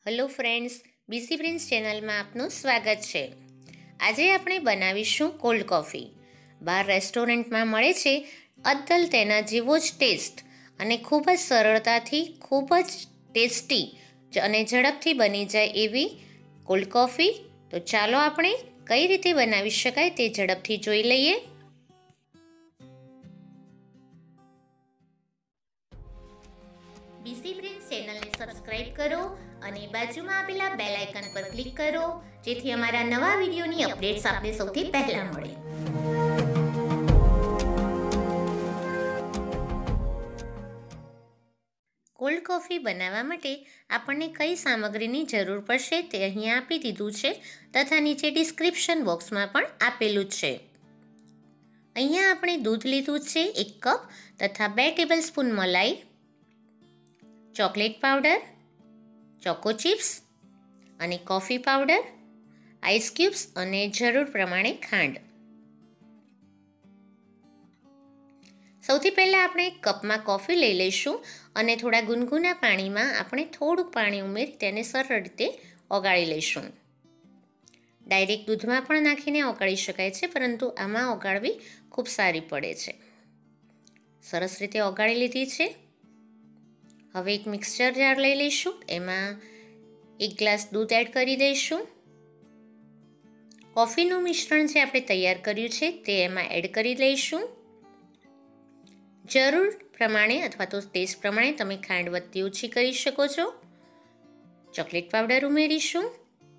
Hello friends, BC prince ચેનલમાં આપનું સ્વાગત છે। આજે આપણે બનાવીશું કોલ્ડ કોફી। બહાર રેસ્ટોરન્ટમાં મળે છે અદ્દલ તેના જેવો જ ટેસ્ટ અને ખૂબ જ સરળતાથી ખૂબ જ ટેસ્ટી અને ઝડપથી બની જાય એવી કોલ્ડ કોફી। તો ચાલો આપણે કઈ રીતે બનાવી શકાય તે ઝડપથી જોઈ લઈએ। બીસી પ્રિન્સ ચેનલને સબસ્ક્રાઇબ કરો અને બાજુમાં આપેલા બેલ આઇકન પર ક્લિક કરો જેથી અમારા નવા વિડીયોની અપડેટ્સ આપને સૌથી પહેલા મળે। કોલ્ડ કોફી બનાવવા માટે આપણને કઈ સામગ્રીની જરૂર પડશે તે અહીંયા આપી દીધું છે તથા નીચે ડિસ્ક્રિપ્શન બોક્સમાં પણ આપેલું જ છે। અહીંયા આપણે દૂધ લીધું છે 1 કપ તથા 2 ટેબલસ્પૂન મલાઈ, ચોકલેટ પાવડર, ચોકો ચિપ્સ અને કોફી પાવડર, આઈસ ક્યુબ્સ અને જરૂર પ્રમાણે ખાંડ। સૌથી પહેલાં આપણે એક કપમાં કોફી લઈ લઈશું અને થોડા ગુનગુના પાણીમાં આપણે થોડુંક પાણી ઉમેરી તેને સરળ રીતે ઓગાળી લઈશું। ડાયરેક્ટ દૂધમાં પણ નાખીને ઓગાળી શકાય છે, પરંતુ આમાં ઓગાળવી ખૂબ સારી પડે છે। સરસ રીતે ઓગાળી લીધી છે। હવે એક મિક્સચર જાર લઈ લઈશું, એમાં 1 ગ્લાસ દૂધ એડ કરી દઈશું। કોફીનું મિશ્રણ જે આપણે તૈયાર કર્યું છે તે એમાં એડ કરી લઈશું। જરૂર પ્રમાણે અથવા તો ટેસ્ટ પ્રમાણે તમે ખાંડ વધતી ઓછી કરી શકો છો। ચોકલેટ પાવડર ઉમેરીશું।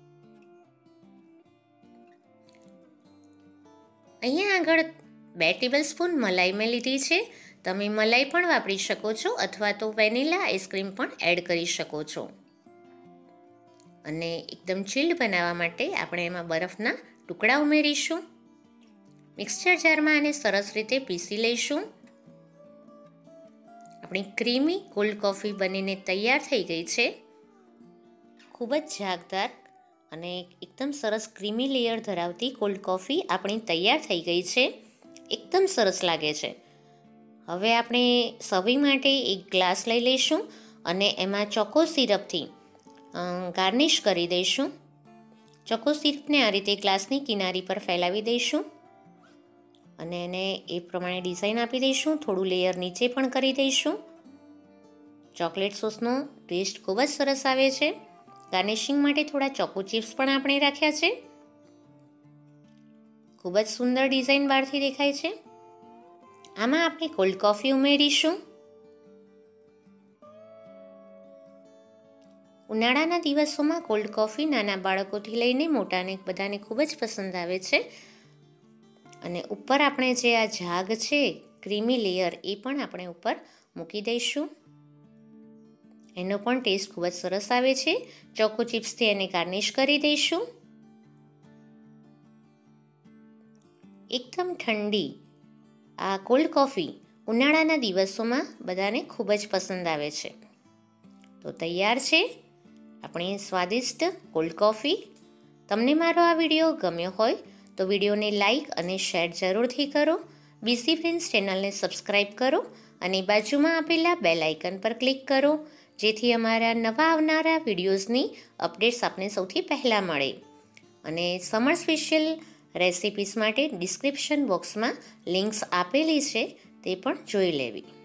અહીંયા આગળ 2 ટેબલસ્પૂન મલાઈ મેં લીધી છે। તમે મલાઈ પણ વાપરી શકો છો અથવા તો વેનીલા આઈસ્ક્રીમ પણ એડ કરી શકો છો। અને એકદમ ચિલ્ડ બનાવવા માટે આપણે એમાં બરફના ટુકડા ઉમેરીશું। મિક્સચર જારમાં આને સરસ રીતે પીસી લઈશું। આપણી ક્રીમી કોલ્ડ કોફી બનીને તૈયાર થઈ ગઈ છે। ખૂબ જ ઝાગદાર અને એકદમ સરસ ક્રીમી લેયર ધરાવતી કોલ્ડ કોફી આપણી તૈયાર થઈ ગઈ છે। એકદમ સરસ લાગે છે। હવે આપણે સર્વિંગ માટે 1 ગ્લાસ લઈ લઈશું અને એમાં ચોકો સિરપથી ગાર્નિશ કરી દઈશું। ચોકો સિરપને આ રીતે ગ્લાસની કિનારી પર ફેલાવી દઈશું અને એને એ પ્રમાણે ડિઝાઇન આપી દઈશું। થોડું લેયર નીચે પણ કરી દઈશું। ચોકલેટ સોસનો ટેસ્ટ ખૂબ જ સરસ આવે છે। ગાર્નિશિંગ માટે થોડા ચોકો ચિપ્સ પણ આપણે રાખ્યા છે। ખૂબ જ સુંદર ડિઝાઇન બહારથી દેખાય છે। આમાં આપણે કોલ્ડ કોફી ઉમેરીશું। ઉનાળાના દિવસોમાં કોલ્ડ કોફી નાના બાળકોથી લઈને મોટાને બધાને ખૂબ જ પસંદ આવે છે। અને ઉપર આપણે જે આ ઝાગ છે ક્રીમી લેયર એ પણ આપણે ઉપર મૂકી દઈશું। એનો પણ ટેસ્ટ ખૂબ જ સરસ આવે છે। ચોકો ચિપ્સથી એને ગાર્નિશ કરી દઈશું। એકદમ ઠંડી આ કોલ્ડ કોફી ઉનાળાના દિવસોમાં બધાને ખૂબ જ પસંદ આવે છે। તો તૈયાર છે આપણી સ્વાદિષ્ટ કોલ્ડ કોફી। તમને મારો આ વિડીયો ગમ્યો હોય તો વિડીયોને લાઇક અને શેર જરૂરથી કરો। બીસી પ્રિન્સ ચેનલને સબસ્ક્રાઇબ કરો અને બાજુમાં આપેલા બેલ આઇકન પર ક્લિક કરો જેથી અમારા નવા આવનારા વિડીયોઝની અપડેટ્સ આપને સૌથી પહેલાં મળે। અને સમર સ્પેશિયલ રેસિપીસ માટે ડિસ્ક્રિપ્શન બોક્સમાં લિંક્સ આપેલી છે, તે પણ જોઈ લેવી।